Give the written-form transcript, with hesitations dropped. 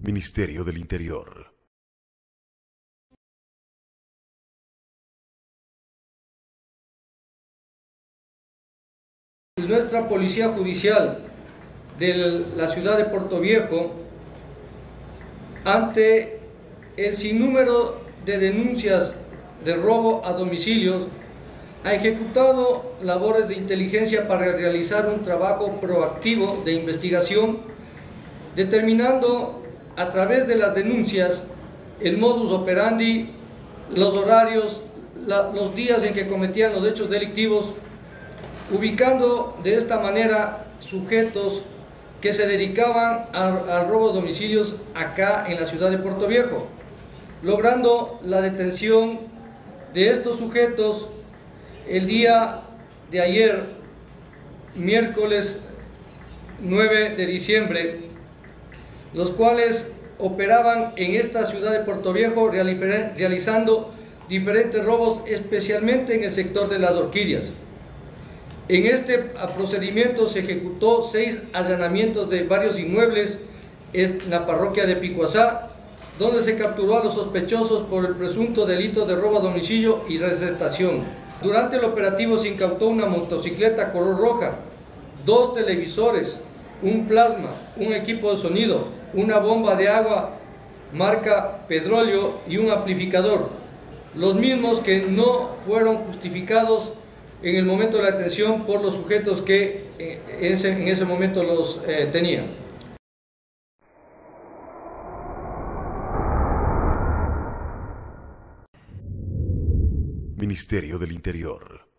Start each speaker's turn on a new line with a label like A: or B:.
A: Ministerio del Interior.
B: Nuestra Policía Judicial de la ciudad de Puerto Viejo, ante el sinnúmero de denuncias de robo a domicilios, ha ejecutado labores de inteligencia para realizar un trabajo proactivo de investigación, determinando a través de las denuncias el modus operandi, los horarios, los días en que cometían los hechos delictivos, ubicando de esta manera sujetos que se dedicaban al robo de domicilios acá en la ciudad de Puerto Viejo, logrando la detención de estos sujetos el día de ayer, miércoles 9 de diciembre, los cuales operaban en esta ciudad de Puerto Viejo realizando diferentes robos, especialmente en el sector de las orquídeas. En este procedimiento se ejecutó 6 allanamientos de varios inmuebles en la parroquia de Picuazá, donde se capturó a los sospechosos por el presunto delito de robo a domicilio y receptación. Durante el operativo se incautó una motocicleta color roja, 2 televisores, un plasma, un equipo de sonido, una bomba de agua marca Pedróleo y un amplificador, los mismos que no fueron justificados en el momento de la detención por los sujetos que en ese momento los tenían.
A: Ministerio del Interior.